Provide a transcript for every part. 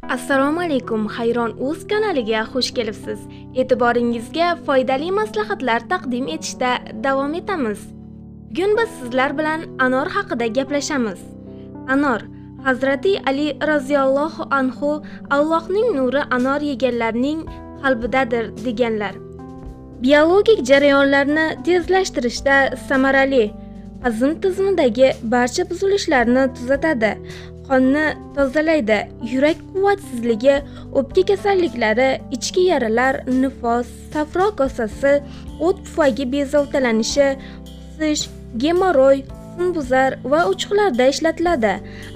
Assalomu alaykum, Hayron.uz kanaliga xush kelibsiz. E'tiboringizga foydali maslahatlar taqdim etishda davom etamiz. Bugun biz sizlar bilan anor haqida gaplashamiz. Anor Hazrati Ali roziyallohu anhu Allohning nuri anor yeganlarning qalbidadir deganlar. Biologik jarayonlarni tezlashtirishda samarali, hazm tizimidagi barcha buzilishlarni tuzatadi. Qonni tozalaydi, yurak quvvatsizligi, o'pka kasalliklari, ichki yaralar, nifos, safro kosasi, o't pufagi bezovtalanishi, qusish, gemoroy, husnbuzar va uchuqlarda ishlatiladi.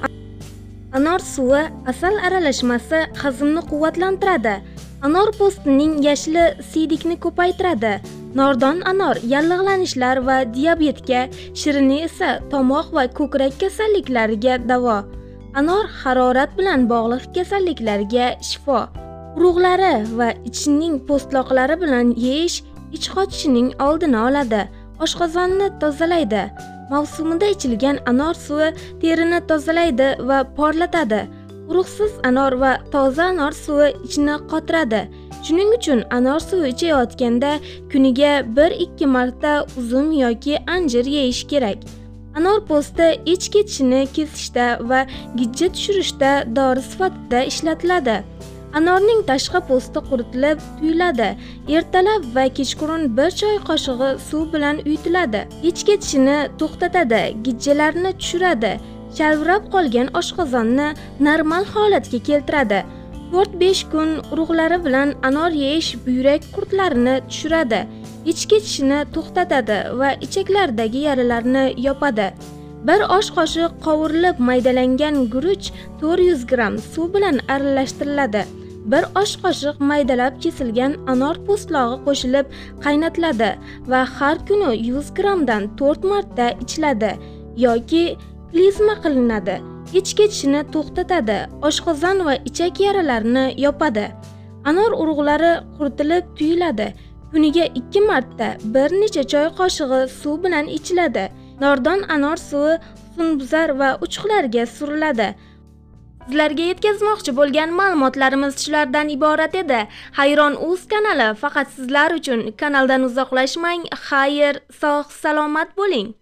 Anor suvi asal aralashmasi hazmni quvvatlantiradi. Anor po'stining yashili siydikni ko'paytiradi. Nordon anor yallig'lanishlar va diabetga, shirini esa tomoq va ko'krak kasalliklariga davo. Anor harorat bilan bog'liq kasalliklarga shifo. Urug'lari va ichining po'stloqlari bilan yeyish ich qochishining oldini oladi. Oshqozonni tozalaydi. Mavsumida ichilgan anor suvi terini tozalaydi va porlatadi. Urug'siz anor va toza anor suvi ichni qotiradi. Shuning uchun anor suvi ichayotganda kuniga 1-2 marta uzum yoki anjir yeyish kerak. Anor po'sti ich ketishini kesishda va gijja tushirishda dori sifatida ishlatiladi. Anorning tashqi po'sti quritilib, tuyiladi. Ertalab va kechqurun 1 choy qoshig'i suv bilan uyutiladi. Ich ketishini to'xtatadi, gijjalarni tushiradi. Shalvirab qolgan oshqozonni normal holatga keltiradi. 4-5 kun urug'lari bilan anor yeyish buyrak qurtlarini tushiradi. Ich ketishini to'xtatadi va ichaklardagi yaralarni yopadi. 1 osh qoshiq qovurilib maydalangan guruch 400 gram suv bilan aralashtiriladi. 1 osh qoshiq maydalab kesilgan anor po'stlog'i qo'shilib qaynatiladi va har kuni 100 gramdan 4 marta ichiladi yoki klizma qilinadi. Ich ketishini to'xtatadi, oshqozon va ichak yaralarini yopadi. Anor urug'lari quritilib tuyiladi. Kuniga 2 marta bir necha choy qoshig'i suv bilan ichiladi. Nordon anor suvi husnbuzar va uchuqlarga suriladi. Sizlarga yetkazmoqchi bo'lgan ma'lumotlarimiz shulardan iborat edi. Hayron.uz kanali faqat sizlar uchun. Kanaldan uzoqlashmang. Xayr, sog' salomat bo'ling.